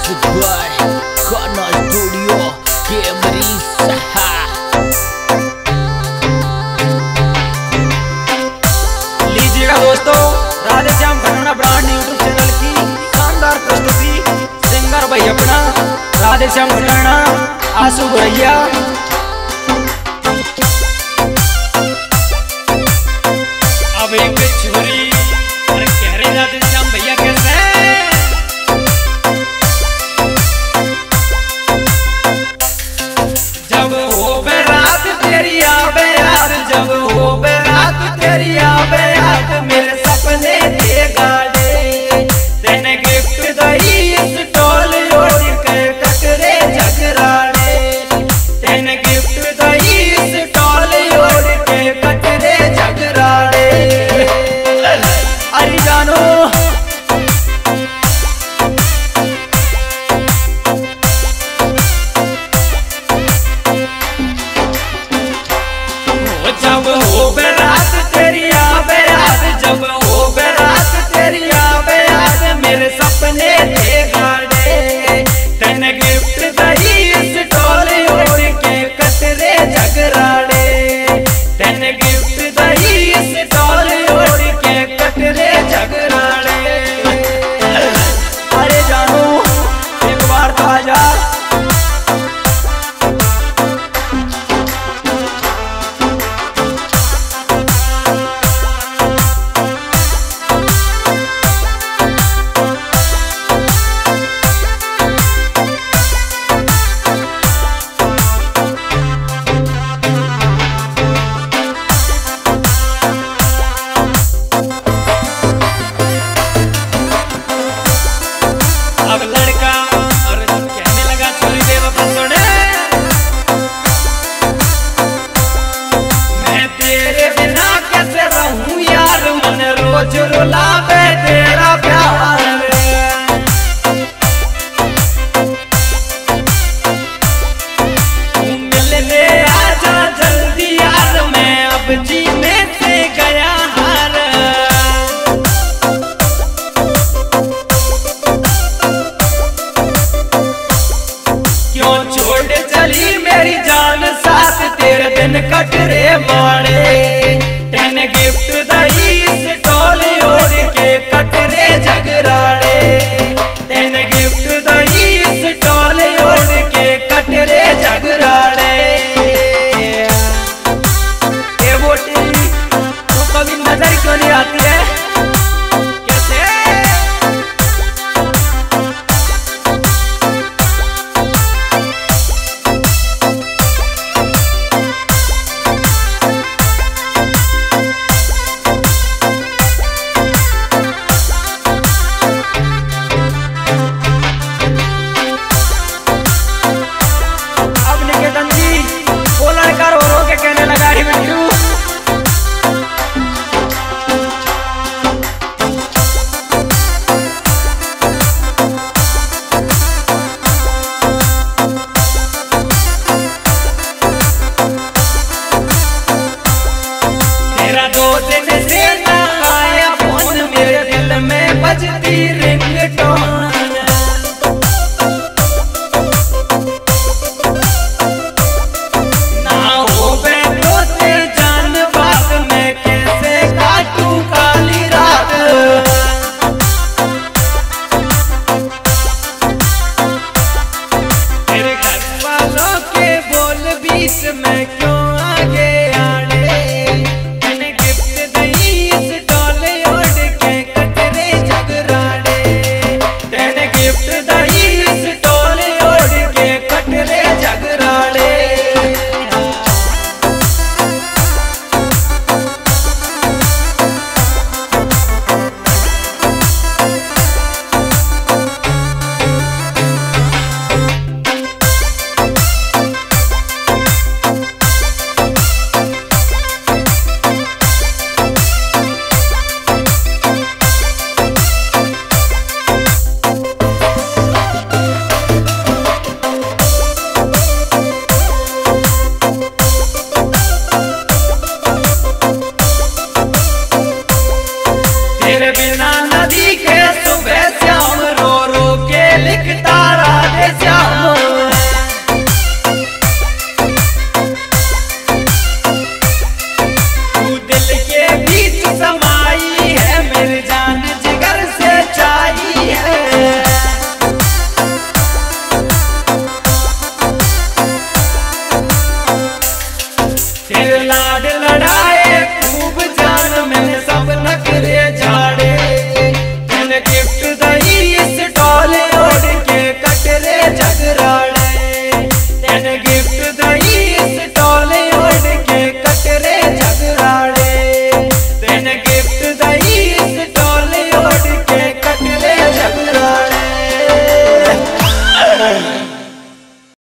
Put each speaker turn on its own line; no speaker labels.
Music by Khanna studio कैमरी सहा।
लीजिएगा दोस्तों, Radheshyam Khanna brand YouTube channel की शानदार प्रस्तुति। सिंगर भाई अपना राधेश्याम खन्ना, आंसू भैया। अब एक छोरी और कह रहे राधेश्याम भैया कैसे जब हो बेरात तेरी आवे याद, जब हो बेरात तेरी आवे याद, मेरे सपने थे गाड़े तेने गिफ्ट दई इस टोल ओढ़ के कटरे झगराड़े, तेने गिफ्ट दई इस टोल ओढ़ के कटरे झगराड़े। अरे जानो जब हो बेरात तेरी आवे याद, जब हो बेरात तेरी आवे याद, मेरे सपने थे गाड़े तेने गिफ्ट दई इस टोले ओढ़ के कटरे झगराड़े, तेने गिफ्ट दई इस टोले ओढ़ के कटरे झगराड़े। अरे जानो एक बार तो आजा। अब लड़का और कहने लगा छोरी देव अपन सुने, मैं तेरे बिना कैसे रहूं यार, मन रोज रुलावे तेरा प्यार। तू मिलने आजा जल्दी यार, मैं अब जीने से गया हार। क्यों छोड़ चली मेरी जान साथ, तेरे दिन कटरे मारे, तेने गिफ्ट दई इस टोले ओढ़ के कटरे झगराड़े, तेने गिफ्ट दई इस टोले ओढ़ के कटरे झगराड़े। ए बोटी तू कभी नजर क्यों नहीं आती है कैसे? कहने लगा ही बिट्टू तेरा 2 दिन से ना आया फोन, मेरे दिल में बजती रिंगटोन। मैं क्यों आगे आड़े, मैंने गिफ्ट दई इस टोले ओढ़ के कटरे झगराड़े, लाड लड़ा